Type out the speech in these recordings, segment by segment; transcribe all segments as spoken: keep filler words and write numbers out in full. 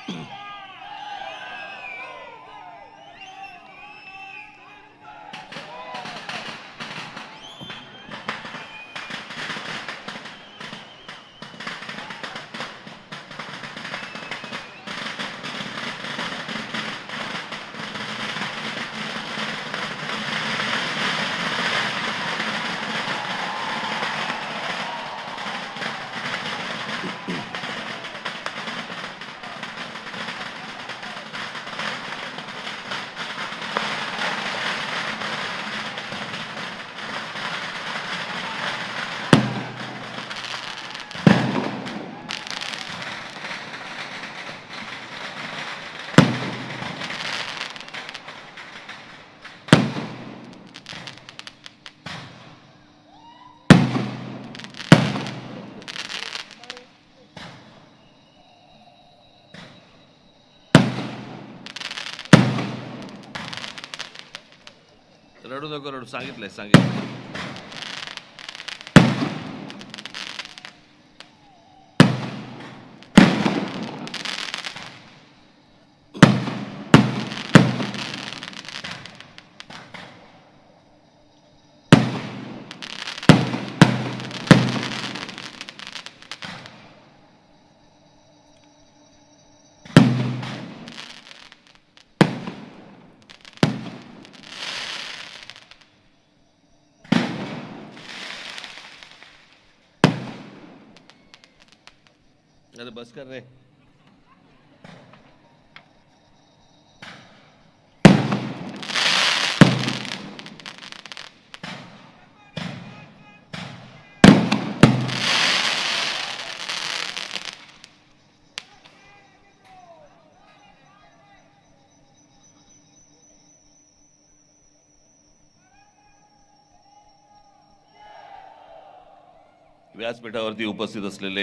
रडू नको रडू, सांगितलंय सांगितलं. अरे बस कर रे. व्यासपीठावरती उपस्थित असलेले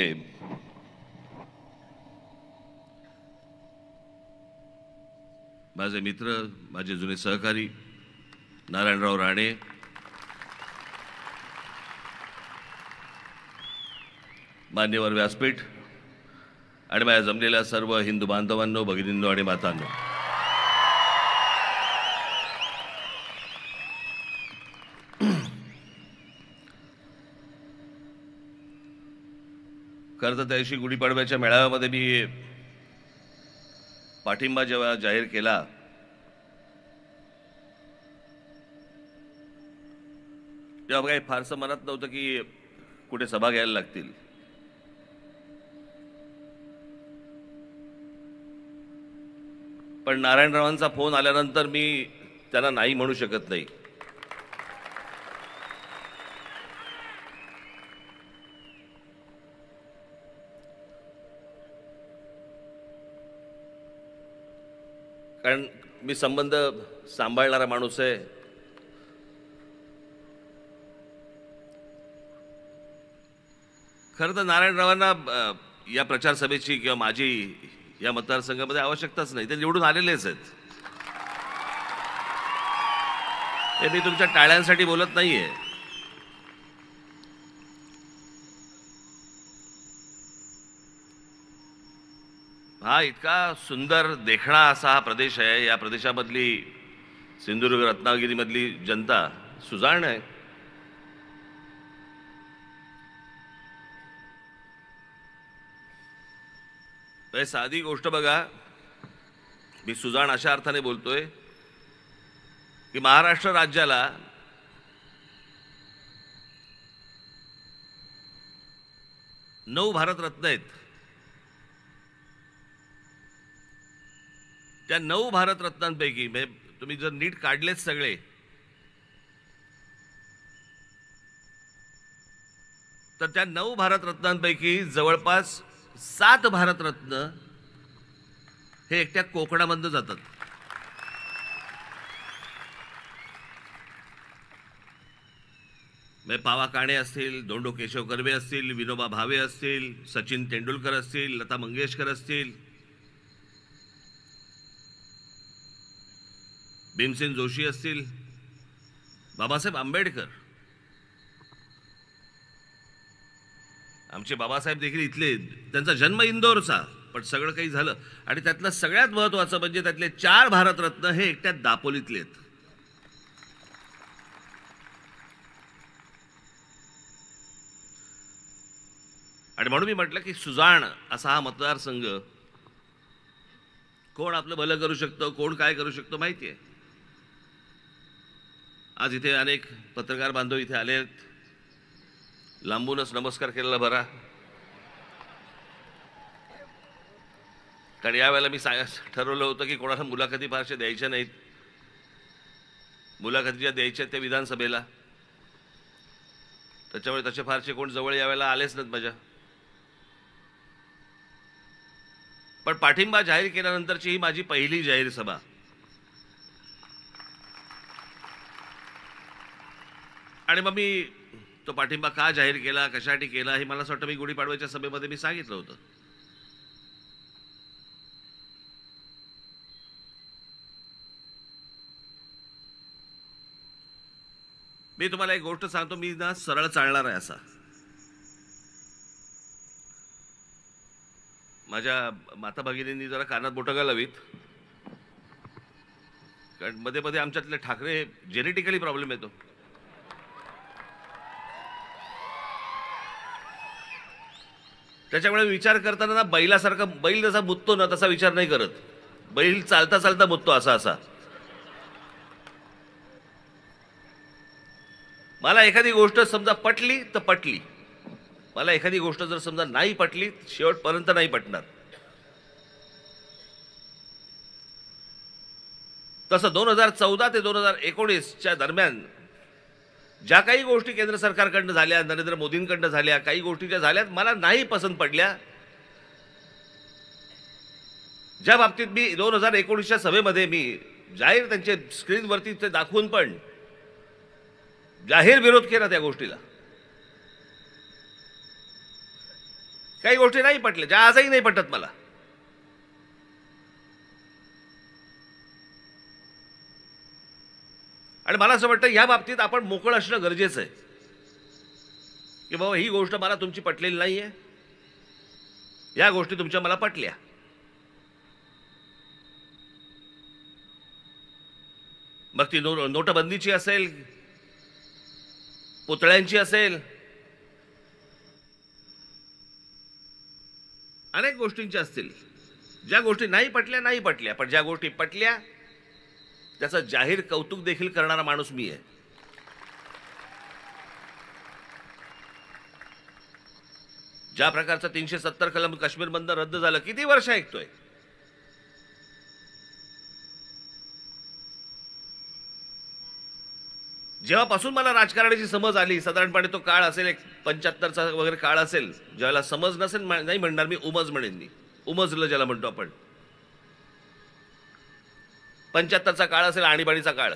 माझे मित्र, माझे जुने सहकारी नारायणराव राणे, मान्यवर व्यासपीठ आणि माझ्या जमलेल्या सर्व हिंदू बांधवांनो, भगिनींनो आणि मातांनो, खरं तर त्या दिवशी गुढीपाडव्याच्या मेळाव्यामध्ये मी पाठिंबा जेव्हा जाहीर केला तेव्हा काही फारसं मनात नव्हतं की कुठे सभा घ्यायला लागतील. पण नारायणरावांचा फोन आल्यानंतर मी त्यांना नाही म्हणू शकत नाही. कारण मी संबंध सांभाळणारा माणूस आहे. खरं तर नारायणरावांना या प्रचार सभेची किंवा माझी या मतदारसंघामध्ये आवश्यकताच नाही. ते निवडून आलेलेच आहेत. हे मी तुमच्या टाळ्यांसाठी बोलत नाहीये. हा इतका सुंदर देखणा असा हा प्रदेश आहे. या प्रदेशामधली सिंधुदुर्ग रत्नागिरीमधली जनता सुजाण आहे. साधी गोष्ट बघा, मी सुजाण अशा अर्थाने बोलतोय की महाराष्ट्र राज्याला नऊ भारतरत्न आहेत. त्या नऊ भारतरत्नांपैकी तुम्ही जर नीट काढलेत सगळे तर त्या नऊ भारतरत्नांपैकी जवळपास सात भारतरत्न हे एकट्या कोकणामधून जातात. पावा काणे असतील, धोंडो केशव कर्वे असतील, विनोबा भावे असतील, सचिन तेंडुलकर असतील, लता मंगेशकर असतील, भीमसेन जोशी असतील, बाबासाहेब आंबेडकर, आमचे बाबासाहेब देखील इथले, त्यांचा जन्म इंदोरचा पण सगळं काही झालं. आणि त्यातलं सगळ्यात महत्त्वाचं म्हणजे त्यातले चार भारतरत्न हे एकट्या दापोलीतले आहेत. आणि म्हणून मी म्हटलं की सुजाण असा हा मतदारसंघ, कोण आपलं भलं करू शकतं, कोण काय करू शकतो माहिती आहे. आज इथे अनेक पत्रकार बांधव इथे आले आहेत. लांबूनच नमस्कार केलेला बरा, कारण यावेळेला मी सांग ठरवलं होतं की कोणाला मुलाखती फारशा द्यायच्या नाहीत. मुलाखती ज्या द्यायच्या त्या विधानसभेला, त्याच्यामुळे तसे फारसे कोण जवळ यावेळेला आलेच नाहीत माझ्या. पण पाठिंबा जाहीर केल्यानंतरची ही माझी पहिली जाहीर सभा. आणि मग मी तो पाठिंबा का जाहीर केला, कशासाठी केला, हे मला असं वाटतं मी गुढीपाडव्याच्या सभेमध्ये मी सांगितलं होतं. मी तुम्हाला एक गोष्ट सांगतो, मी ना सरळ चालणार आहे असा. माझ्या माता भगिनींनी जरा कानात बोटं घालावीत, कारण मध्ये मध्ये आमच्यातले ठाकरे जेनेटिकली प्रॉब्लेम येतो. त्याच्यामुळे विचार करताना ना बैलासारखा, बैल जसा मुततो ना तसा विचार नाही करत. बैल चालता चालता मुततो असा असा. मला एखादी गोष्ट समजा पटली तर पटली, मला एखादी गोष्ट जर समजा नाही पटली शेवटपर्यंत नाही पटणार. तसं दोन हजार चौदा ते दोन हजार एकोणीसच्या दरम्यान ज्या काही गोष्टी केंद्र सरकारकडनं झाल्या, नरेंद्र मोदींकडनं झाल्या, काही गोष्टी ज्या झाल्यात मला नाही पसंत पडल्या. ज्या बाबतीत मी दोन हजार एकोणीसच्या सभेमध्ये मी जाहीर त्यांचे स्क्रीनवरती ते दाखवून पण जाहीर विरोध केला त्या गोष्टीला. काही गोष्टी नाही पटल्या, ज्या आजही नाही पटत मला. आणि मला असं वाटतं या बाबतीत आपण मोकळं असणं गरजेचं आहे की बाबा ही गोष्ट मला तुमची पटलेली नाहीये, या गोष्टी तुमच्या मला पटल्या. मग ती नो नोटबंदीची असेल, पुतळ्यांची असेल, अनेक गोष्टींच्या असतील. ज्या गोष्टी नाही पटल्या नाही पटल्या, पण ज्या गोष्टी पटल्या त्याचं जाहीर कौतुक देखील करणारा माणूस मी आहे. ज्या प्रकारचं तीनशे सत्तर कलम काश्मीरमधनं रद्द झालं, किती वर्ष ऐकतोय. जेव्हापासून मला राजकारणाची समज आली, साधारणपणे तो काळ असेल एक पंच्याहत्तरचा वगैरे काळ असेल, ज्यावेळेला समज नसेल नाही म्हणणार मी, उमज म्हणेन मी, उमजलं ज्याला म्हणतो आपण. पंच्याहत्तरचा काळ असेल, आणीबाणीचा काळ.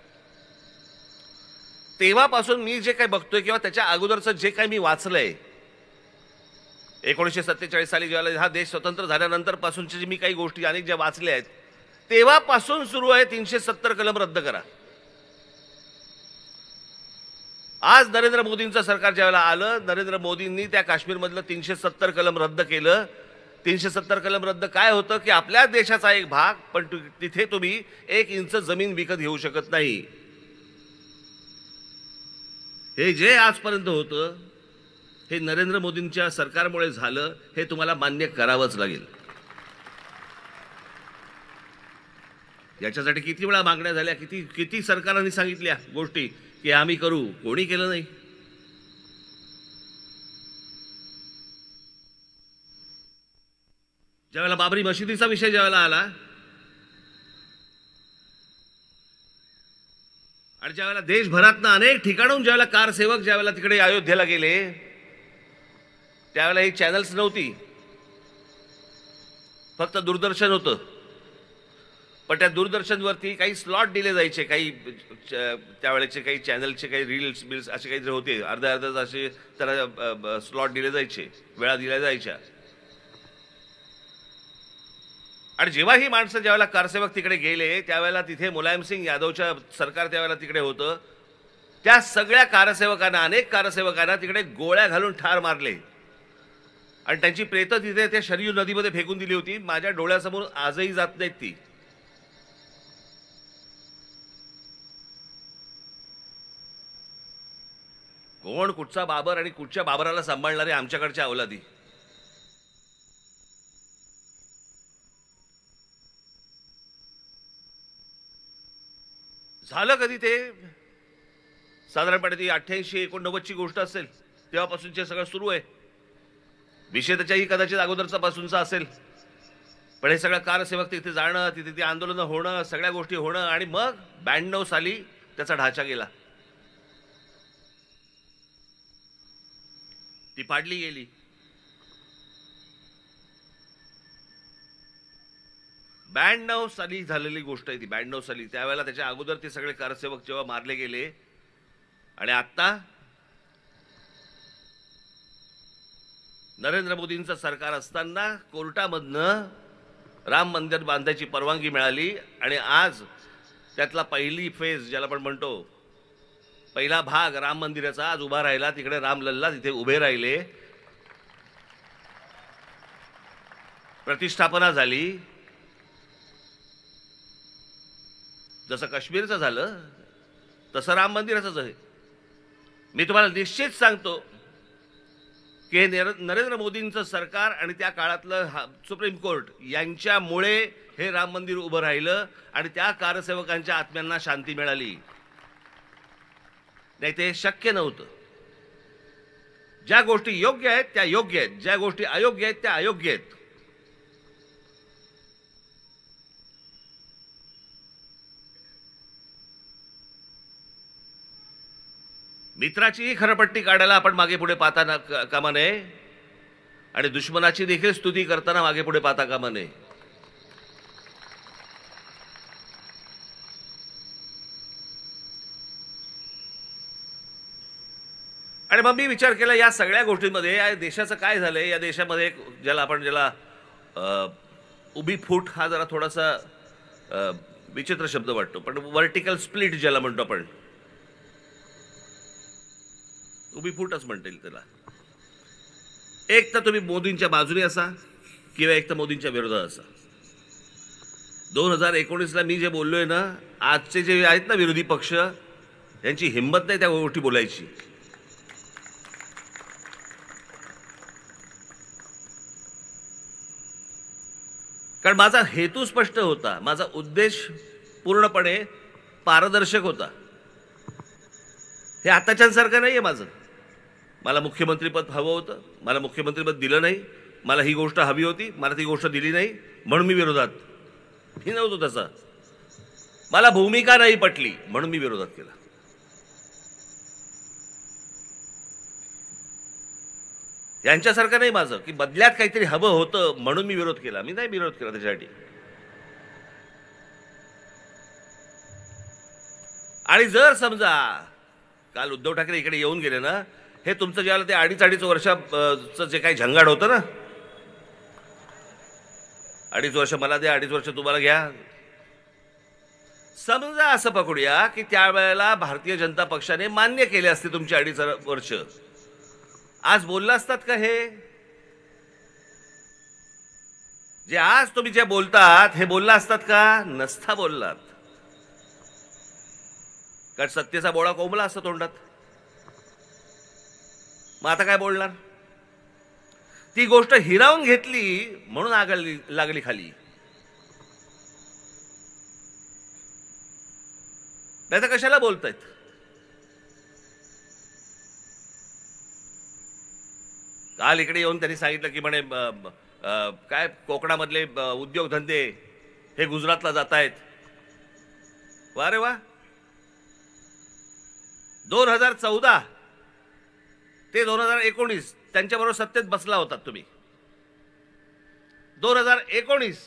तेव्हापासून मी जे काही बघतोय किंवा त्याच्या अगोदरचं जे काही मी वाचलंय, एकोणीसशे सत्तेचाळीस साली ज्यावेळेला हा देश स्वतंत्र झाल्यानंतर पासूनच्या मी काही गोष्टी अनेक ज्या वाचल्या आहेत, तेव्हापासून सुरू आहे तीनशे सत्तर कलम रद्द करा. आज नरेंद्र मोदींचं सरकार ज्यावेळेला आलं, नरेंद्र मोदींनी त्या काश्मीरमधलं तीनशे सत्तर कलम रद्द केलं. तीनशे सत्तर कलम रद्द काय होतं की आपल्या देशाचा एक भाग, पण तिथे तुम्ही एक इंच जमीन विकत घेऊ शकत नाही. हे जे आजपर्यंत होतं हे नरेंद्र मोदींच्या सरकारमुळे झालं, हे तुम्हाला मान्य करावंच लागेल. याच्यासाठी किती वेळा मागण्या झाल्या, किती किती सरकारांनी सांगितल्या गोष्टी की आम्ही करू, कोणी केलं नाही. ज्यावेळेला बाबरी मशिदीचा विषय ज्यावेळेला आला आणि ज्यावेळेला देशभरातनं अनेक ठिकाणून ज्यावेळेला कारसेवक ज्यावेळेला तिकडे अयोध्येला गेले, त्यावेळेला ही चॅनल्स नव्हती, फक्त दूरदर्शन होतं. पण त्या दूरदर्शनवरती काही स्लॉट दिले जायचे, काही त्यावेळेचे काही चॅनलचे काही रील्स बिल्स असे काही होते, अर्ध्या अर्ध्या असे त्याला स्लॉट दिले जायचे, वेळा दिल्या जायच्या. आणि जेव्हा ही माणसं ज्यावेळेला कारसेवक तिकडे गेले, त्यावेळेला तिथे मुलायमसिंग यादवच्या सरकार त्यावेळेला तिकडे होतं. त्या सगळ्या कारसेवकांना, अनेक कारसेवकांना तिकडे गोळ्या घालून ठार मारले. आणि त्यांची प्रेत तिथे त्या शरयू नदीमध्ये फेकून दिली होती. माझ्या डोळ्यासमोर आजही जात नाहीत ती. कोण कुठचा बाबर आणि कुठच्या बाबराला सांभाळणारे आमच्याकडच्या अवलादी. झालं कधी ते? साधारणपणे ती अठ्ठ्याऐंशी एकोणनव्वदची गोष्ट असेल, तेव्हापासूनचे सगळं सुरू आहे. विषय त्याच्याही कदाचित अगोदरचा पासूनचा असेल, पण हे सगळं कारसेवक तिथे जाणं, तिथे ती आंदोलनं होणं, सगळ्या गोष्टी होणं, आणि मग ब्याण्णव साली त्याचा ढाचा गेला, ती पाडली गेली. ब्याण्णव साली झालेली गोष्ट आहे ती, ब्याण्णव साली. त्यावेळेला त्याच्या अगोदर ते सगळे कारसेवक जेव्हा मारले गेले, आणि आता नरेंद्र मोदींचं सरकार असताना कोर्टामधनं राम मंदिर बांधायची परवानगी मिळाली, आणि आज त्यातला पहिली फेज ज्याला आपण म्हणतो, पहिला भाग राम मंदिराचा आज उभा राहिला. तिकडे रामलल्ला तिथे उभे राहिले, प्रतिष्ठापना झाली. जसं काश्मीरचं झालं तसं राम मंदिराचंच आहे. मी तुम्हाला निश्चित सांगतो की नरेंद्र मोदींचं सरकार आणि त्या काळातलं सुप्रीम कोर्ट यांच्यामुळे हे राम मंदिर उभं राहिलं आणि त्या कारसेवकांच्या आत्म्यांना शांती मिळाली. नाही ते शक्य नव्हतं. ज्या गोष्टी योग्य आहेत त्या योग्य आहेत, ज्या गोष्टी अयोग्य आहेत त्या अयोग्य आहेत. मित्राचीही खरपट्टी काढायला आपण मागे पुढे पाहता कामा नये, आणि दुश्मनाची देखील स्तुती करताना मागे पुढे पाहता कामा नये. आणि मग मी विचार केला या सगळ्या गोष्टींमध्ये या देशाचं काय झालंय. या देशामध्ये ज्याला आपण ज्याला उभी फूट हा जरा थोडासा विचित्र शब्द वाटतो, पण व्हर्टिकल स्प्लिट ज्याला म्हणतो आपण, उभी फूटच म्हणता येईल त्याला. एक तर तुम्ही मोदींच्या बाजूने असा किंवा एक तर मोदींच्या विरोधात असा. दोन हजार एकोणीसला मी जे बोललोय ना, आजचे जे आहेत ना विरोधी पक्ष, यांची हिंमत नाही त्या गोष्टी बोलायची. कारण माझा हेतू स्पष्ट होता, माझा उद्देश पूर्णपणे पारदर्शक होता. हे आताच्यांसारखं नाहीये माझं. मला मुख्यमंत्रीपद हवं होतं, मला मुख्यमंत्रीपद दिलं नाही. मला ही गोष्ट हवी होती, मला ती गोष्ट दिली नाही, म्हणून मी विरोधात. ही नव्हतं तसं. मला भूमिका नाही पटली म्हणून मी विरोधात केला. यांच्यासारखं नाही माझं की बदल्यात काहीतरी हवं होतं म्हणून मी विरोध केला. मी नाही विरोध केला त्याच्यासाठी. आणि जर समजा काल उद्धव ठाकरे इकडे येऊन गेले ना, हे तुमचं ज्याला ते अडीच अडीच वर्षाचं जे काही झंगाड होतं ना, अडीच वर्ष मला द्या, अडीच वर्ष तुम्हाला घ्या. समजा असं पकडूया की त्यावेळेला भारतीय जनता पक्षाने मान्य केले असते तुमची अडीच वर्ष, आज बोलला असतात का? हे जे आज तुम्ही जे बोलतात हे बोलला असतात का? नसता बोललात. कारण सत्तेचा बोळा कोंबला असतो तोंडात. मग आता काय बोलणार? ती गोष्ट हिरावून घेतली म्हणून आगळली लागली खाली. नाही तर कशाला बोलतायत? काल इकडे येऊन त्यांनी सांगितलं की म्हणे काय कोकणामधले उद्योगधंदे हे गुजरातला जात आहेत. वा रे वा. दोन हजार चौदा ते दोन हजार एकोणीस त्यांच्याबरोबर सत्तेत बसला होतात तुम्ही. दोन हजार एकोणीस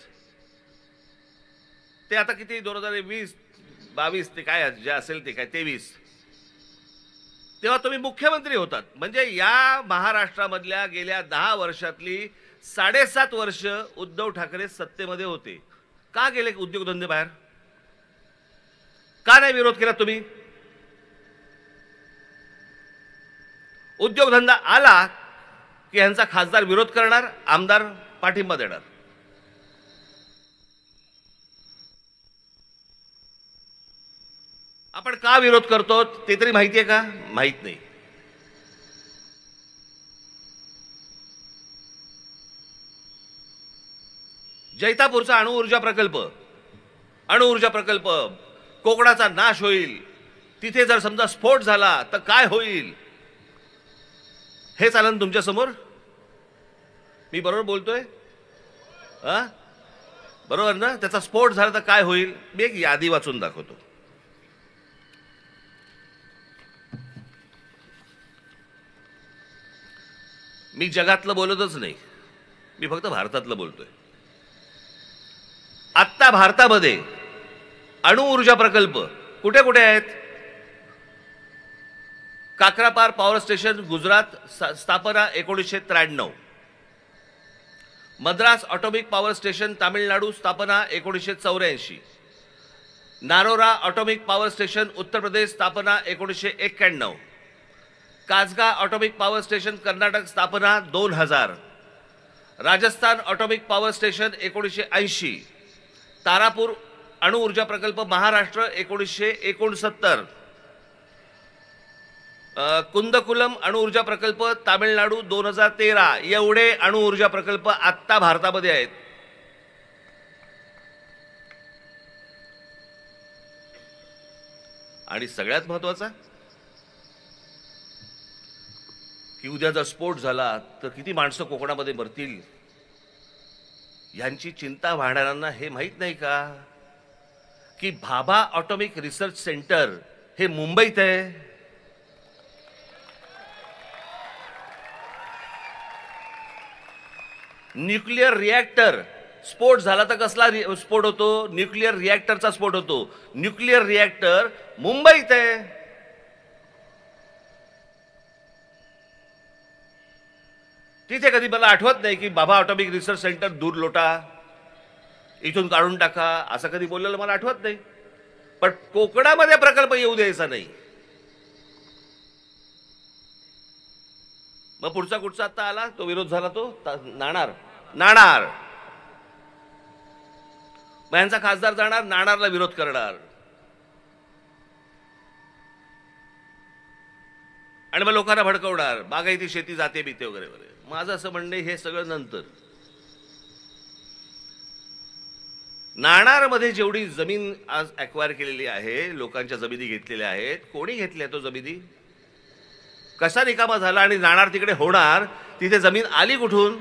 ते आता किती, दोन हजार वीस बावीस ते काय जे असेल ते काय तेवीस, तेव्हा तुम्ही मुख्यमंत्री होतात. म्हणजे या महाराष्ट्रामधल्या गेल्या दहा वर्षातली साडेसात वर्ष उद्धव ठाकरे सत्तेमध्ये होते. का गेले उद्योगधंदे बाहेर? का नाही विरोध केला तुम्ही? उद्योगधंदा आला की यांचा खासदार विरोध करणार, आमदार पाठिंबा देणार? आपण का विरोध करतो ते तरी माहिती आहे का? माहित नाही. जैतापूरचा अणुऊर्जा प्रकल्प अणुऊर्जा प्रकल्प कोकणाचा नाश होईल, तिथे जर समजा स्फोट झाला तर काय होईल हे चालन तुमच्या समोर. मी बरोबर बोलतोय? हा, बरोबर ना? त्याचा स्फोट झाला तर काय होईल? मी एक यादी वाचून दाखवतो. मी जगातलं बोलतच नाही, मी फक्त भारतातलं बोलतोय. आत्ता भारतामध्ये अणुऊर्जा प्रकल्प कुठे कुठे आहेत? काकरापार पॉवर स्टेशन गुजरात, स्थापना एकोणीसशे त्र्याण्णव. Madras atomic power station Tamil Nadu, स्थापना एकोणीसशे चौऱ्याऐंशी. नारोरा atomic power station Uttar Pradesh, स्थापना एकोणीसशे एक्क्याण्णव. काजगा ऑटोमिक पॉवर स्टेशन कर्नाटक, स्थापना दोन हजार. राजस्थान ऑटोमिक पॉवर स्टेशन एकोणीसशे ऐंशी. तारापूर अणुऊर्जा प्रकल्प महाराष्ट्र एकोणीसशे एकोणसत्तर. कुंदकुलम अणुऊर्जा प्रकल्प तामिळनाडू दोन हजार तेरा. एवढे अणुऊर्जा प्रकल्प आत्ता भारतामध्ये आहेत. आणि सगळ्यात महत्वाचा की उद्या जर स्फोट झाला तर किती माणसं कोकणामध्ये मरतील यांची चिंता वाढणाऱ्यांना हे माहित नाही का की भाभा ऑटोमिक रिसर्च सेंटर हे मुंबईत आहे. न्यूक्लिअर रिॲक्टर स्फोट झाला तर कसला स्फोट होतो? न्यूक्लिअर रिॲक्टरचा स्फोट होतो. न्यूक्लिअर रिॲक्टर मुंबईत आहे. तिथे कधी मला आठवत नाही की बाबा ऑटोमिक रिसर्च सेंटर दूर लोटा, इथून काढून टाका, असं कधी बोललेलं मला आठवत नाही. पण कोकणामध्ये प्रकल्प येऊ द्यायचा नाही. मग पुढचा कुठचा आता आला तो विरोध झाला, तो नाणार नाणार मग यांचा खासदार जाणार नाणारला विरोध करणार आणि मग लोकांना भडकवणार, बागायती शेती जाते बिते वगैरे वगैरे. माझं असं म्हणणे हे सगळं नंतर. नाणारमध्ये जेवढी जमीन आज ॲक्वायर केलेली आहे, लोकांच्या जमिनी घेतलेल्या आहेत, कोणी घेतल्या तो जमिनी? कसा रिकामा झाला? आणि नाणार तिकडे होणार, तिथे जमीन आली कुठून?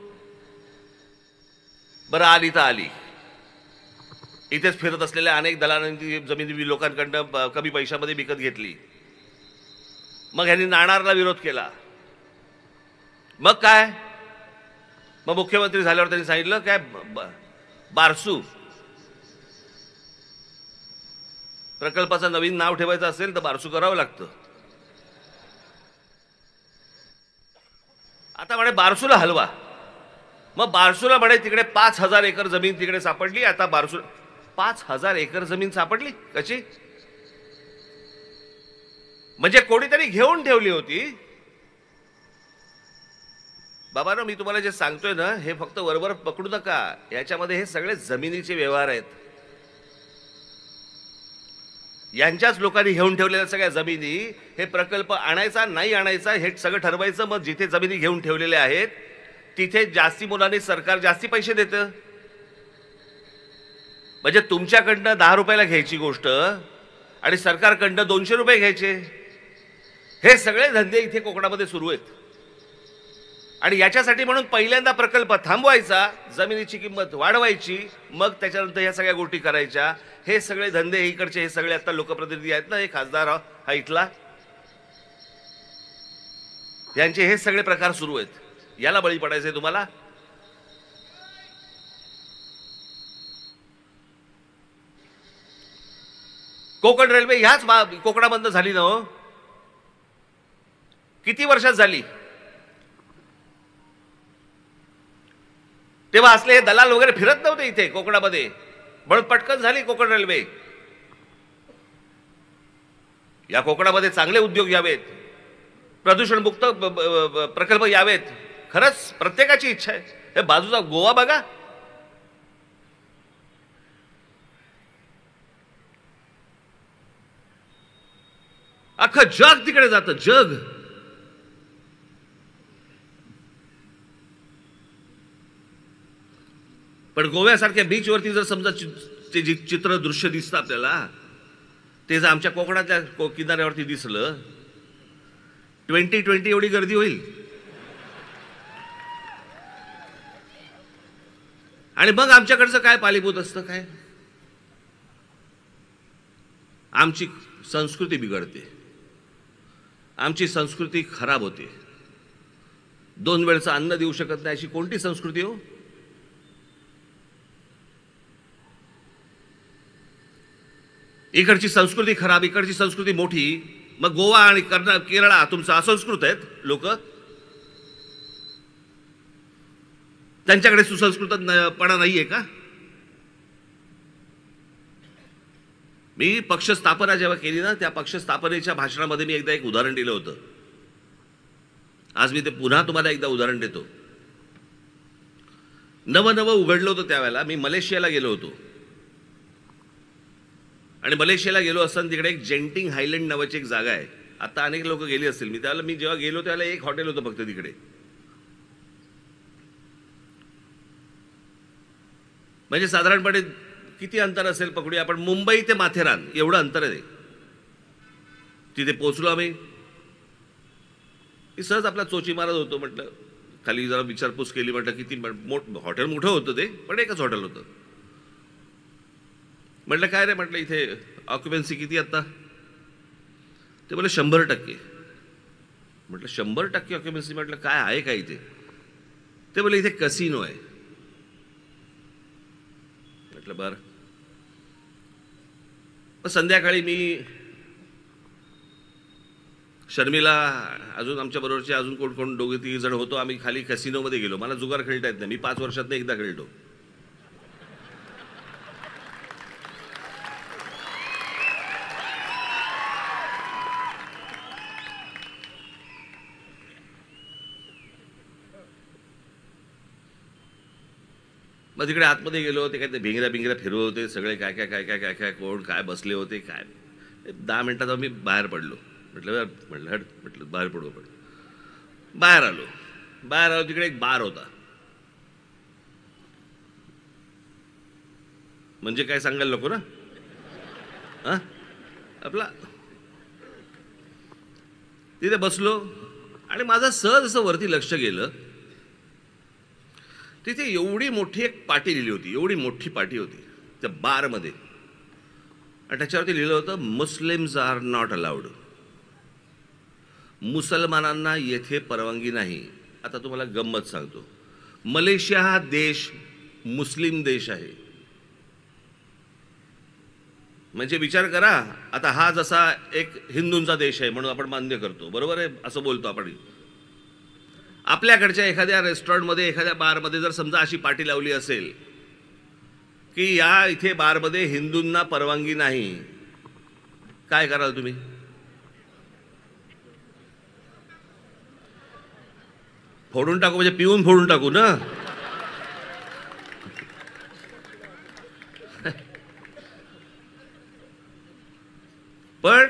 बरं आली तर आली. इथेच फिरत असलेल्या अनेक दलालांनी जमीन लोकांकडनं कमी पैशामध्ये विकत घेतली. मग ह्यांनी नाणारला विरोध केला. मग काय? मग मुख्यमंत्री झाल्यावर त्यांनी सांगितलं काय, बारसू प्रकल्पाचं नवीन नाव ठेवायचं असेल तर बारसू करावं लागतं. आता म्हणे बारसूला हलवा. मग बारसूला म्हणे तिकडे पाच हजार एकर जमीन तिकडे सापडली. आता बारसू पाच हजार एकर जमीन सापडली कशी? म्हणजे कोणीतरी घेऊन ठेवली होती. बाबांनो, मी तुम्हाला जे सांगतोय ना हे फक्त वरवर पकडू नका. याच्यामध्ये हे सगळे जमिनीचे व्यवहार आहेत. यांच्याच लोकांनी घेऊन ठेवलेल्या सगळ्या जमिनी, हे प्रकल्प आणायचा नाही आणायचा हे सगळं ठरवायचं. मग जिथे जमिनी घेऊन ठेवलेल्या आहेत तिथे जास्ती मुलांनी सरकार जास्ती पैसे देतं. म्हणजे तुमच्याकडनं दहा रुपयाला घ्यायची गोष्ट आणि सरकारकडनं दोनशे रुपये घ्यायचे. हे सगळे धंदे इथे कोकणामध्ये सुरू आहेत. आणि याच्यासाठी म्हणून पहिल्यांदा प्रकल्प थांबवायचा, जमिनीची किंमत वाढवायची, मग त्याच्यानंतर ह्या सगळ्या गोष्टी करायच्या. हे सगळे धंदे इकडचे, हे सगळे आता लोकप्रतिनिधी आहेत ना, हे खासदार हा इथला, यांचे हे सगळे प्रकार सुरू आहेत. याला बळी पडायचंय तुम्हाला? कोकण रेल्वे ह्याच कोकणाबंद झाली ना हो? किती वर्षात झाली? तेव्हा असले हे दलाल वगैरे फिरत नव्हते इथे कोकणामध्ये, म्हणून पटकन झाली कोकण रेल्वे. या कोकणामध्ये चांगले उद्योग यावेत, प्रदूषणमुक्त प्रकल्प यावेत, खरंच प्रत्येकाची इच्छा आहे. हे बाजूचा गोवा बघा, अख्खं जग तिकडे जातं, जग. पण गोव्यासारख्या बीचवरती जर समजा ते जे चित्र दृश्य दिसतं आपल्याला, ते जर आमच्या कोकणातल्या किनाऱ्यावरती दिसलं, ट्वेंटी ट्वेंटी एवढी गर्दी होईल. आणि मग आमच्याकडचं काय पालीभूत असतं, काय आमची संस्कृती बिघडते, आमची संस्कृती खराब होते. दोन वेळचं अन्न देऊ शकत नाही अशी कोणती संस्कृती हो? इकडची संस्कृती खराब, इकडची संस्कृती मोठी. मग गोवा आणि कर्ना केरळा तुमचं असंस्कृत आहेत लोक, त्यांच्याकडे सुसंस्कृतपणा नाहीये का? मी पक्ष स्थापना जेव्हा केली ना, त्या पक्ष स्थापनेच्या भाषणामध्ये मी एकदा एक उदाहरण दिलं होतं. आज मी ते पुन्हा तुम्हाला एकदा उदाहरण देतो. नवं नवं उघडलं होतं त्यावेळेला. मी मलेशियाला गेलो होतो आणि मलेशियाला गेलो असताना तिकडे एक जेंटिंग हायलँड नावाची एक जागा आहे. आता अनेक लोक गेली असतील. मी त्यावेळेला मी जेव्हा गेलो त्यावेळेला एक हॉटेल होतं फक्त तिकडे. म्हणजे साधारणपणे किती अंतर असेल पकडूया आपण, मुंबई ते माथेरान एवढं अंतर आहे. तिथे पोहोचलो आम्ही. सहज आपला चोची मारत होतो. म्हटलं खाली जरा विचारपूस केली. म्हटलं किती मोठ हॉटेल मोठं होतं ते, पण एकच हॉटेल होतं. म्हटलं काय रे, म्हटलं इथे ऑक्युपन्सी किती आता? ते बोले शंभर टक्के. म्हटलं शंभर टक्के ऑक्युपन्सी? म्हटलं काय आहे का इथे? ते बोले इथे कसिनो आहे. म्हटलं बरं. मग संध्याकाळी मी शर्मिला, अजून आमच्या बरोबरचे अजून कोण कोण दोघे तिघे जण होतो. आम्ही खाली कसिनोमध्ये गेलो. मला जुगार खेळता येत नाही. मी पाच वर्षात एकदा खेळतो. मग तिकडे आतमध्ये गेलो. ते काय ते भिंगऱ्या भिंगऱ्या फिरवत होते सगळे. काय काय काय काय काय काय कोण काय बसले होते काय. दहा मिनिटात मी बाहेर पडलो. म्हटलं म्हटलं हट म्हटलं बाहेर पडू आपण. बाहेर आलो. बाहेर आलो तिकडे एक बार होता. म्हणजे काय सांगायला नको ना, हा आपला. तिथे बसलो आणि माझं सहज असं वरती लक्ष गेलं. तिथे एवढी मोठी एक पाटी लिहिली होती. एवढी मोठी पाटी होती त्या बारमध्ये. आणि त्याच्यावरती लिहिलं होतं मुस्लिम्स आर नॉट अलाउड. मुसलमानांना येथे परवानगी नाही. आता तुम्हाला गंमत सांगतो. मलेशिया हा देश मुस्लिम देश आहे. म्हणजे विचार करा. आता हा जसा एक हिंदूंचा देश आहे म्हणून आपण मान्य करतो, बरोबर आहे, असं बोलतो आपण. आपल्याकडच्या एखाद्या रेस्टॉरंटमध्ये एखाद्या बारमध्ये जर समजा अशी पाटी लावली असेल की या इथे बारमध्ये हिंदूंना परवानगी नाही, काय कराल तुम्ही? फोडून टाकू म्हणजे पिऊन फोडून टाकू ना. पण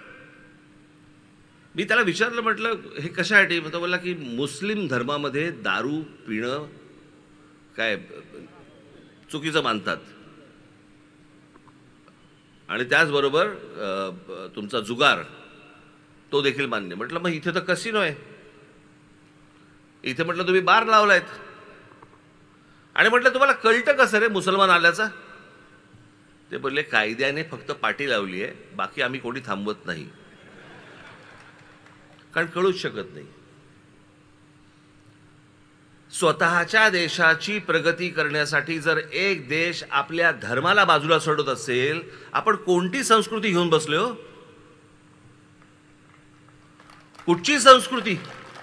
मी त्याला विचारलं, म्हटलं हे कशासाठी? तो बोलला की मुस्लिम धर्मामध्ये दारू पिणं काय चुकीचं मानतात आणि त्याचबरोबर तुमचा जुगार तो देखील मान्य. म्हटलं मग इथे तर कसिनो आहे. इथे म्हटलं तुम्ही बार लावलायत. आणि म्हटलं तुम्हाला कळतं कसं रे मुसलमान आल्याचा? ते बोलले कायद्याने फक्त पाटी लावली आहे, बाकी आम्ही कोणी थांबवत नाही. कारण कळूच शकत नाही. स्वतःच्या देशाची प्रगती करण्यासाठी जर एक देश आपल्या धर्माला बाजूला सोडत असेल, आपण कोणती संस्कृती घेऊन बसलो हो? कुठची संस्कृती?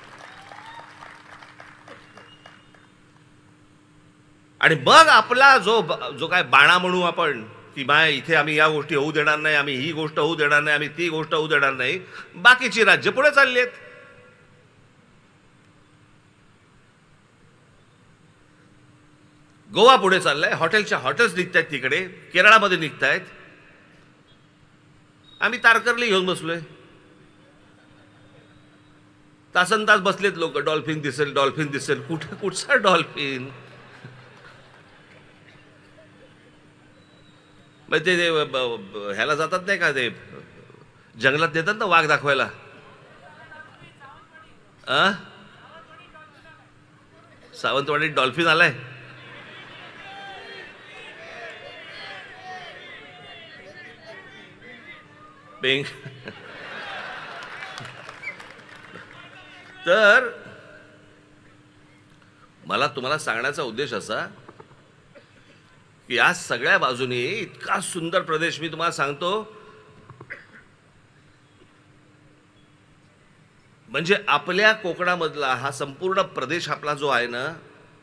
आणि मग आपला जो जो काय बाणा म्हणू आपण की बाय इथे आम्ही या गोष्टी होऊ देणार नाही, आम्ही ही गोष्ट होऊ देणार नाही, आम्ही ती गोष्ट होऊ देणार नाही, बाकीची राज्य पुढे चालली आहेत. गोवा पुढे चाललाय, हॉटेलच्या हॉटेल्स निघतायत तिकडे, केरळामध्ये निघतायत. आम्ही तारकर्ली घेऊन बसलोय. तासन तास बसलेत लोक, डॉल्फिन दिसेल डॉल्फिन दिसेल. कुठे कुठचा डॉल्फिन? म्हणजे ते ह्याला जातात नाही का, ते जंगलात देतात ना वाघ दाखवायला. आ सावंतवाडीत डॉल्फिन आलाय. बेंग तर मला तुम्हाला सांगण्याचा उद्देश असा की या सगळ्या बाजूने इतका सुंदर प्रदेश मी तुम्हाला सांगतो. म्हणजे आपल्या कोकणामधला हा संपूर्ण प्रदेश आपला जो आहे ना,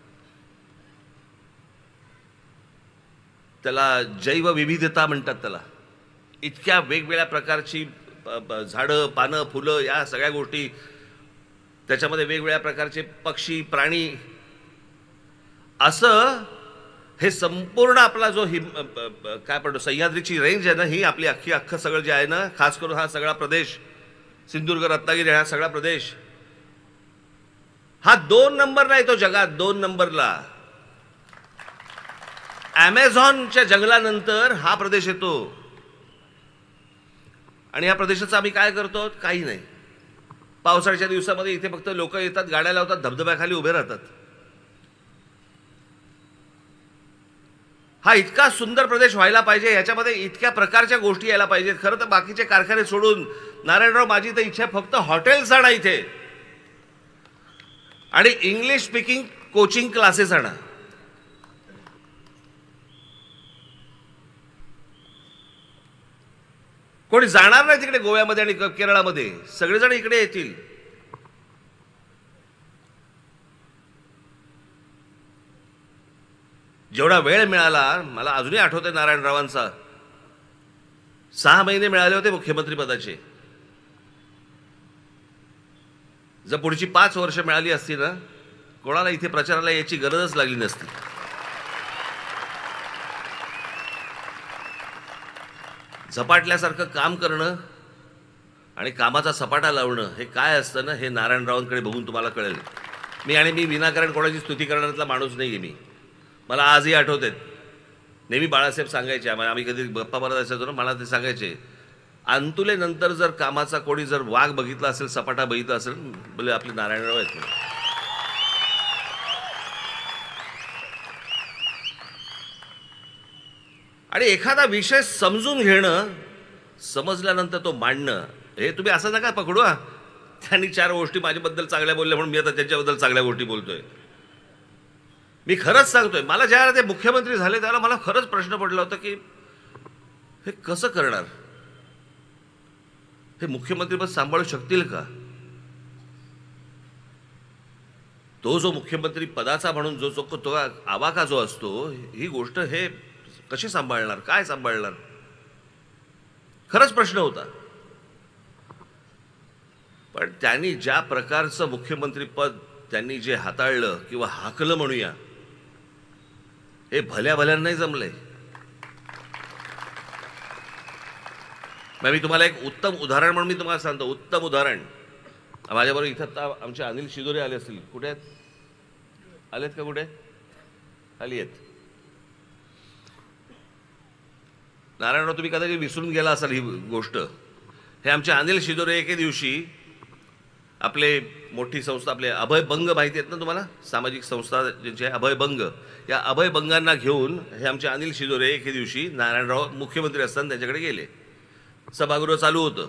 त्याला जैवविविधता म्हणतात त्याला. इतक्या वेगवेगळ्या प्रकारची झाडं, पानं, फुलं, या सगळ्या गोष्टी, त्याच्यामध्ये वेगवेगळ्या प्रकारचे पक्षी, प्राणी, असं हे संपूर्ण आपला जो हिम काय म्हणतो सह्याद्रीची रेंज आहे ना, ही आपली अख्खी अख्खं सगळं जे आहे ना, खास करून हा सगळा प्रदेश, सिंधुदुर्ग, रत्नागिरी, हा सगळा प्रदेश, हा दोन नंबरला येतो जगात. दोन नंबरला ॲमेझॉनच्या जंगलानंतर हा प्रदेश येतो. आणि या प्रदेशाचं आम्ही काय करतो? काही नाही. पावसाळ्याच्या दिवसामध्ये इथे फक्त लोक येतात, गाड्या लावतात, धबधब्याखाली उभे राहतात. हा इतका सुंदर प्रदेश व्हायला पाहिजे, याच्यामध्ये इतक्या प्रकारच्या गोष्टी यायला पाहिजेत. खरं तर बाकीचे कारखाने सोडून, नारायणराव, माझी तर इच्छा फक्त हॉटेल्स आणा इथे आणि इंग्लिश स्पीकिंग कोचिंग क्लासेस आणा. कोणी जाणार नाही तिकडे गोव्यामध्ये आणि केरळामध्ये, सगळेजण इकडे येतील. जेवढा वेळ मिळाला, मला अजूनही आठवतंय नारायणरावांचा, सहा महिने मिळाले होते मुख्यमंत्री पदाचे. जर पुढची पाच वर्ष मिळाली असती ना, कोणाला इथे प्रचाराला याची गरजच लागली नसती. झपाटल्यासारखं काम करणं आणि कामाचा सपाटा लावणं हे काय असतं ना, हे नारायणरावांकडे बघून तुम्हाला कळेल. मी आणि मी विनाकारण कोणाची स्तुती करण्यातला माणूस नाही आहे मी. मला आजही आठवते, नेहमी बाळासाहेब सांगायचे, आम्ही कधी गप्पा मारत असायचो ना, मला ते सांगायचे, अंतुलेनंतर जर कामाचा कोणी जर वाघ बघितला असेल, सपाटा बघितला असेल, बोले आपले नारायणराव आहेत. आणि एखादा विषय समजून घेणं, समजल्यानंतर तो मांडणं, हे तुम्ही असं नका पकडू. हा त्यांनी चार गोष्टी माझ्याबद्दल चांगल्या बोलल्या म्हणून मी आता त्यांच्याबद्दल चांगल्या गोष्टी बोलतोय. मी खरंच सांगतोय, मला ज्यावेळेला ते मुख्यमंत्री झाले त्यावेळेला मला खरंच प्रश्न पडला होता की हे कसं करणार, हे मुख्यमंत्रीपद सांभाळू शकतील का. तो जो मुख्यमंत्री पदाचा म्हणून जो जो तो आवाका जो असतो, ही गोष्ट हे कशी सांभाळणार, काय सांभाळणार, खरंच प्रश्न होता. पण त्यांनी ज्या प्रकारचं मुख्यमंत्रीपद त्यांनी जे हाताळलं किंवा हाकलं म्हणूया, हे भल्या भल्यानं नाही जमलंय. मी तुम्हाला एक उत्तम उदाहरण म्हणून मी तुम्हाला सांगतो, उत्तम उदाहरण. माझ्याबरोबर इथं आमचे अनिल शिदोरे आले असतील. कुठे आहेत? आलेत का? कुठे आली आहेत? नारायणराव, तुम्ही कदाचित विसरून गेला असाल ही गोष्ट. हे आमचे अनिल शिदोरे एके दिवशी आपले मोठी संस्था, आपले अभयभंग माहिती आहेत ना तुम्हाला, सामाजिक संस्था ज्यांची आहे अभयभंग, या अभयभंगांना घेऊन हे आमचे अनिल शिदोरे एके दिवशी नारायणराव मुख्यमंत्री असताना त्यांच्याकडे गेले. सभागृह चालू होतं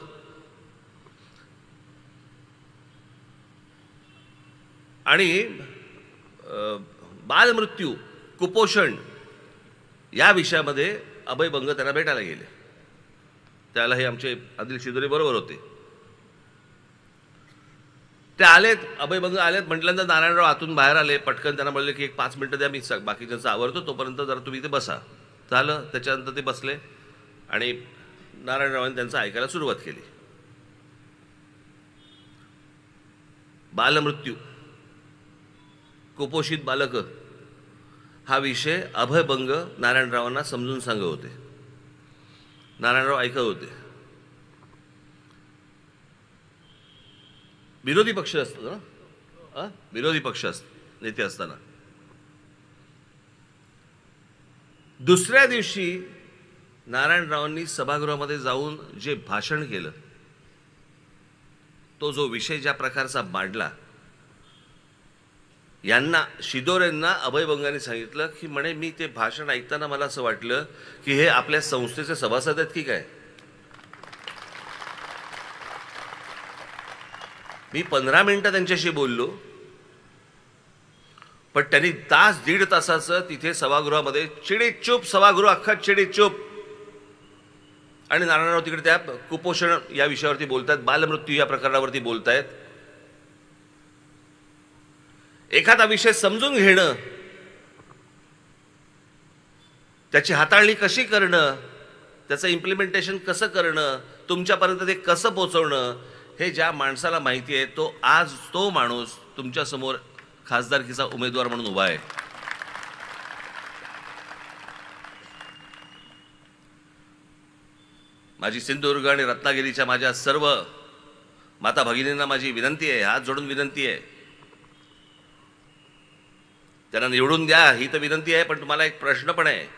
आणि बालमृत्यू, कुपोषण या विषयामध्ये अभयभंग त्यांना भेटायला गेले. त्याला हे आमचे अनिल शिदोरे बरोबर होते. ते आलेत, अभयभंग आलेत म्हटल्यानंतर नारायणराव आतून बाहेर आले. पटकन त्यांना म्हणले की एक पाच मिनटं द्या, मी बाकीच्यांचं आवरतो, तोपर्यंत जरा तुम्ही इथे बसा. झालं. त्याच्यानंतर ते बसले आणि नारायणरावांनी त्यांचं ऐकायला सुरुवात केली. बालमृत्यू, कुपोषित बालकं, हा विषय अभयभंग नारायणरावांना समजून सांगत होते. नारायणराव ऐकत होते. विरोधी पक्ष असतो ना, विरोधी पक्ष असत नेते असताना. दुसऱ्या दिवशी नारायणरावांनी सभागृहामध्ये जाऊन जे भाषण केलं, तो जो विषय ज्या प्रकारचा मांडला, यांना शिदोरेंना अभयभंगाने सांगितलं की म्हणे मी ते भाषण ऐकताना मला असं वाटलं की हे आपल्या संस्थेचे सभासद आहेत की काय. मी पंधरा मिनिटं त्यांच्याशी बोललो, पण त्यांनी तास दीड तासाचं तिथे सभागृहामध्ये चिडीत चूप, सभागृह अख्खा चिडीत चूप. आणि नारायणराव तिकडे त्या कुपोषण या विषयावरती बोलतायत, बालमृत्यू या प्रकरणावरती बोलतायत. एखादा विषय समजून घेणं, त्याची हाताळणी कशी करणं, त्याचं इम्प्लिमेंटेशन कसं करणं, तुमच्यापर्यंत ते कसं पोहोचवणं, हे ज्या माणसाला माहिती आहे, तो आज तो माणूस तुमच्या समोर खासदारकीचा उमेदवार म्हणून उभा आहे. माझी सिंधुदुर्ग आणि रत्नागिरीच्या माझ्या सर्व माता भगिनींना माझी विनंती आहे, हात जोडून विनंती आहे, त्यांना निवडून द्या ही तर विनंती आहे. पण तुम्हाला एक प्रश्न पण आहे.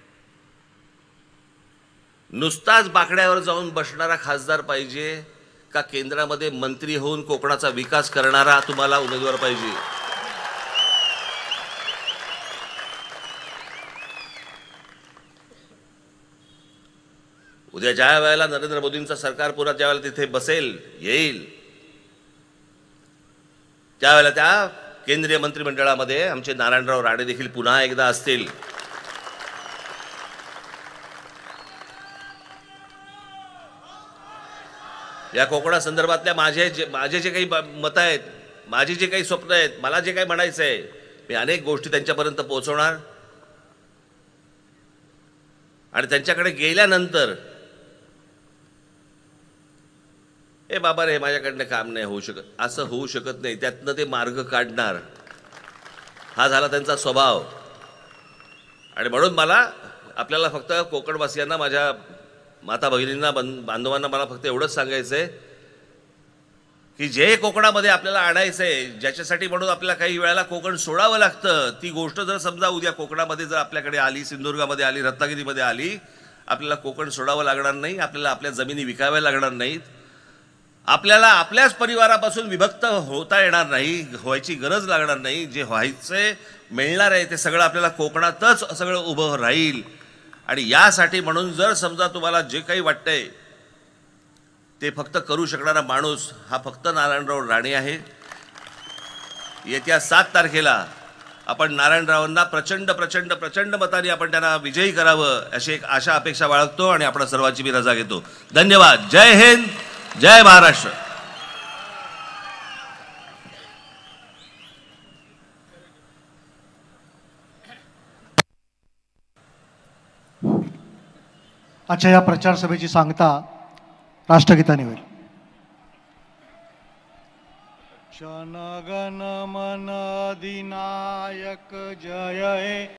नुसताच बाकड्यावर जाऊन बसणारा खासदार पाहिजे का केंद्रामध्ये मंत्री होऊन कोकणाचा विकास करणारा तुम्हाला उमेदवार पाहिजे? उद्या ज्या वेळेला नरेंद्र मोदींचं सरकार पुन्हा ज्या वेळेला तिथे बसेल, येईल, त्यावेळेला त्या केंद्रीय मंत्रिमंडळामध्ये आमचे नारायणराव राणे देखील पुन्हा एकदा असतील. या कोकणा संदर्भातल्या माझे जे माझे जे काही मतं आहेत, माझी जे काही स्वप्न आहेत, मला जे काही म्हणायचं आहे, मी अनेक गोष्टी त्यांच्यापर्यंत पोहोचवणार. आणि त्यांच्याकडे गेल्यानंतर ए बाबा रे माझ्याकडनं काम नाही होऊ शकत, असं होऊ शकत नाही, त्यातनं ते मार्ग काढणार. हा झाला त्यांचा स्वभाव. आणि म्हणून मला आपल्याला फक्त कोकणवासियांना, माझ्या माता भगिनींना, बांधवांना मला फक्त एवढंच सांगायचं आहे की जे कोकणामध्ये आपल्याला आणायचं आहे, ज्याच्यासाठी म्हणून आपल्याला काही वेळेला कोकण सोडावं लागतं, ती गोष्ट जर समजा उद्या कोकणामध्ये जर आपल्याकडे आली, सिंधुदुर्गामध्ये आली, रत्नागिरीमध्ये आली, आपल्याला कोकण सोडावं लागणार नाही, आपल्याला आपल्या जमिनी विकाव्या लागणार नाहीत, आपल्याला आपल्याच परिवारापासून विभक्त होता येणार नाही, व्हायची गरज लागणार नाही. जे व्हायचे मिळणार आहे ते सगळं आपल्याला कोकणातच सगळं उभं राहील. आणि यासाठी म्हणून जर समजा तुम्हाला जे काही वाटतंय ते फक्त करू शकणारा माणूस हा फक्त नारायणराव राणे आहे. येत्या सात तारखेला आपण नारायणरावांना प्रचंड प्रचंड प्रचंड मताने आपण त्यांना विजयी करावं अशी एक आशा अपेक्षा बाळगतो आणि आपण सर्वांची मी रजा घेतो. धन्यवाद. जय हिंद, जय महाराष्ट्र. अच्छा, या प्रचार सभेची सांगता राष्ट्रगीताने होईल. जनगण मन अधिनायक जय हे